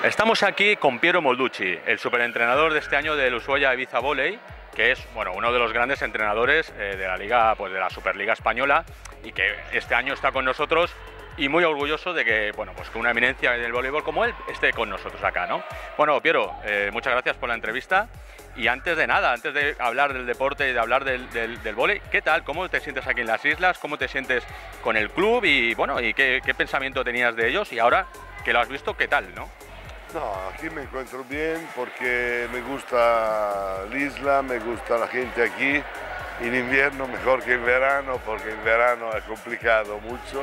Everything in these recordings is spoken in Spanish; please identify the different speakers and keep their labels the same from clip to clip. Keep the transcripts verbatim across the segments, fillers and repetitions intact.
Speaker 1: Estamos aquí con Piero Molducci, el superentrenador de este año del Ushuaia Ibiza Volley, que es bueno, uno de los grandes entrenadores eh, de la liga, pues de la Superliga Española, y que este año está con nosotros y muy orgulloso de que, bueno, pues que una eminencia del voleibol como él esté con nosotros acá, ¿no? Bueno, Piero, eh, muchas gracias por la entrevista. Y antes de nada, antes de hablar del deporte y de hablar del, del, del vóley, ¿qué tal? ¿Cómo te sientes aquí en las islas? ¿Cómo te sientes con el club? Y bueno, ¿y qué, qué pensamiento tenías de ellos? Y ahora que lo has visto, ¿qué tal, no?
Speaker 2: No, aquí me encuentro bien porque me gusta la isla, me gusta la gente aquí. En invierno mejor que en verano, porque en verano es complicado mucho.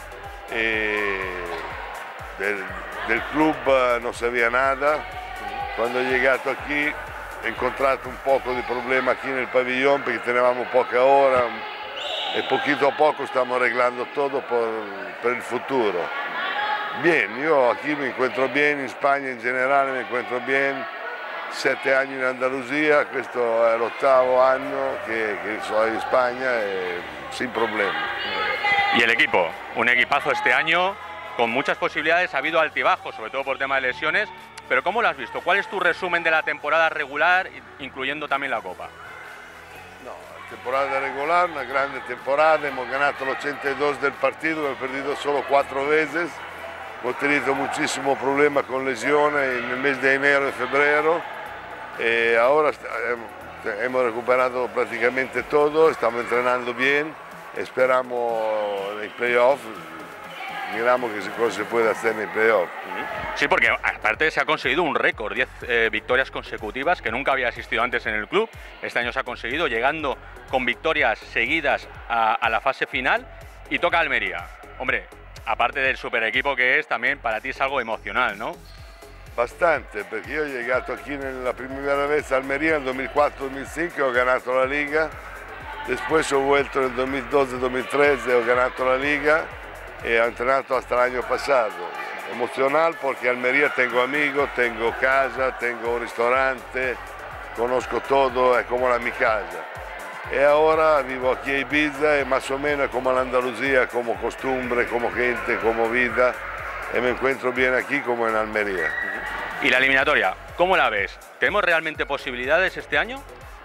Speaker 2: Eh, del, del club no sabía nada. Cuando he llegado aquí he encontrato un poco de problema aquí en el pabellón porque teníamos poca hora y poquito a poco estamos arreglando todo por, por el futuro. Bien, yo aquí me encuentro bien, en España en general me encuentro bien, siete años en Andalucía, questo è l'ottavo anno che, che sono in Spagna e sin problemi.
Speaker 1: Y el equipo, un equipazo este año, con muchas posibilidades, ha habido altibajos, sobre todo por tema de lesiones, pero ¿cómo lo has visto? ¿Cuál es tu resumen de la temporada regular, incluyendo también la Copa?
Speaker 2: No, la temporada regular, una grande temporada, hemos ganado el ochenta y dos del partido, hemos perdido solo cuatro veces. Hemos tenido muchísimos problemas con lesiones en el mes de enero y febrero. Y ahora hemos recuperado prácticamente todo, estamos entrenando bien, esperamos el playoff, miramos qué cosa se puede hacer en el playoff.
Speaker 1: Sí, porque aparte se ha conseguido un récord, diez eh, victorias consecutivas que nunca había existido antes en el club. Este año se ha conseguido, llegando con victorias seguidas a, a la fase final, y toca Almería. Hombre, aparte del super equipo que es, también para ti es algo emocional, ¿no?
Speaker 2: Bastante, porque yo he llegado aquí la primera vez a Almería en el dos mil cuatro dos mil cinco, he ganado la Liga, después he vuelto en el dos mil doce dos mil trece, he ganado la Liga y he entrenado hasta el año pasado. Emocional porque en Almería tengo amigos, tengo casa, tengo un restaurante, conozco todo, es como la mi casa. Y ahora vivo aquí en Ibiza y más o menos como en Andalucía, como costumbre, como gente, como vida, y me encuentro bien aquí como en Almería.
Speaker 1: ¿Y la eliminatoria, cómo la ves? ¿Tenemos realmente posibilidades este año?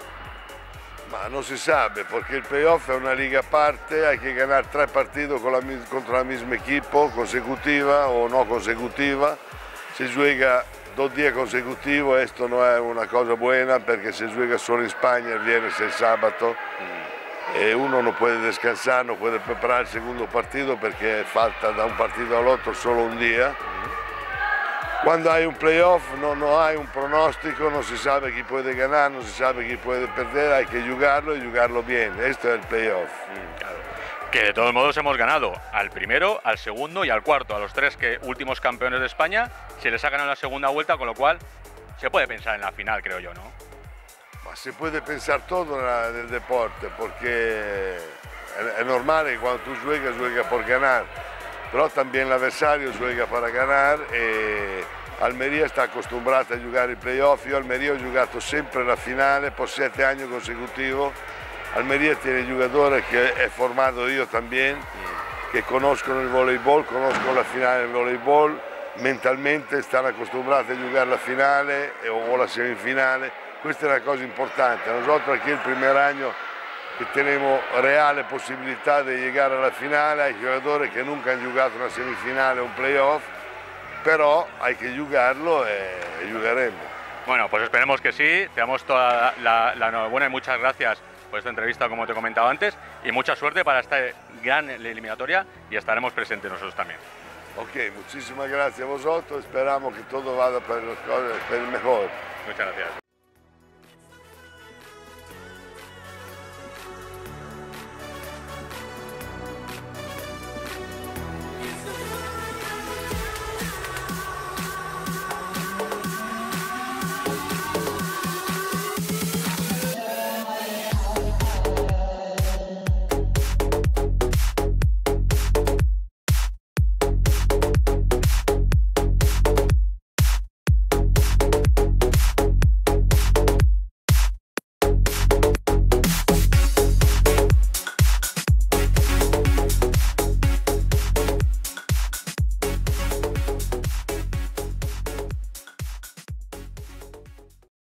Speaker 2: Ma no si sabe, porque el playoff es una liga aparte, hay que ganar tres partidos con la, contra el mismo equipo, consecutiva o no consecutiva. Se juega dos días consecutivos, esto no es una cosa buena porque se juega solo en España el viernes y el sábado. E uno no puede descansar, no puede preparar el segundo partido porque falta da un partido al otro solo un día. Cuando hay un playoff no, no hay un pronóstico, no se sabe quién puede ganar, no se sabe quién puede perder, hay que jugarlo y jugarlo bien. Esto es el playoff.
Speaker 1: Mm, claro. Que de todos modos hemos ganado al primero, al segundo y al cuarto, a los tres que, últimos campeones de España, se les ha ganado la segunda vuelta, con lo cual se puede pensar en la final, creo yo, ¿no?
Speaker 2: Ma se puede pensar todo en el deporte, porque es normal que cuando tú juegas, juegas por ganar. Pero también el adversario juega para ganar y Almería está acostumbrada a jugar el playoff. Yo Almería he jugado siempre la finale por siete años consecutivos. Almería tiene jugadores que he formado yo también, que conozco el voleibol, conozco la finale del voleibol, mentalmente están acostumbrados a jugar la finale o la semifinale. Questa è una cosa importante. Nosotros aquí el primer año que tenemos reales posibilidades de llegar a la final, hay jugadores que nunca han jugado una semifinal o un playoff, pero hay que jugarlo y jugaremos.
Speaker 1: Bueno, pues esperemos que sí, te damos toda la, la enhorabuena y muchas gracias por esta entrevista, como te he comentado antes, y mucha suerte para esta gran eliminatoria y estaremos presentes nosotros también.
Speaker 2: Ok, muchísimas gracias a vosotros, esperamos que todo vaya para el mejor.
Speaker 1: Muchas gracias.